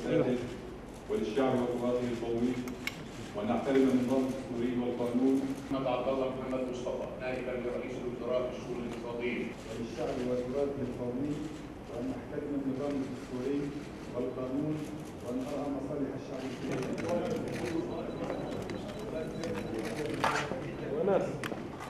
السادة وللشعب وقواته القومي، ونحترم النظام الدستوري والقانون. محمد عبد الله محمد مصطفى نائبا لرئيس الوزراء للشؤون الاقتصادية. وللشعب وقواته القومي، وأن نحترم النظام الدستوري والقانون، وأن نرعى مصالح الشعب السوري.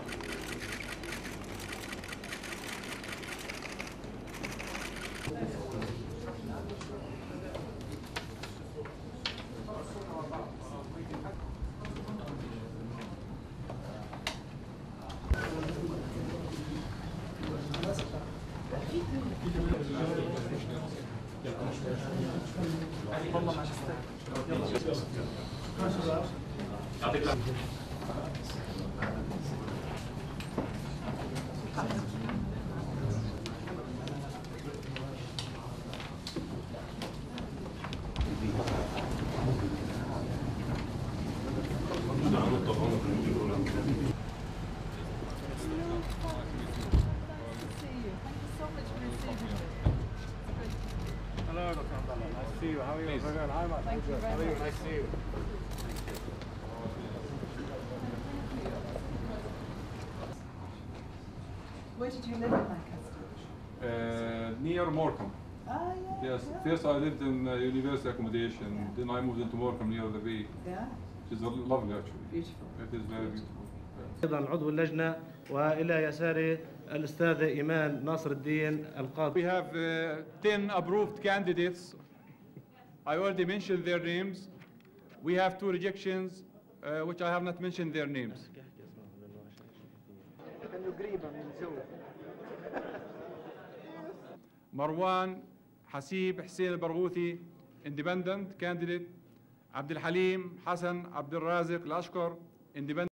Hello, Dr. Hamdallah. Nice to see you. How are you? Very well. Hi, Matt. Thank you very much. Nice to see you. Where did you live in Lancaster? Near Morecambe. Ah, yeah. Yes. Yeah. First I lived in university accommodation. Yeah. Then I moved into Morecambe near the bay. Yeah. Which is lovely actually. Beautiful. It is very beautiful. أيضا عضو اللجنة وإلى يساري الأستاذ إيمان ناصر الدين القاضي. We have 10 approved candidates. I already mentioned their names. We have 2 rejections, which I have not mentioned their names. Marwan Hasib Hussein al-Barghouthi, independent candidate. Abdul Halim Hassan Abdul Razik Lashkar, independent.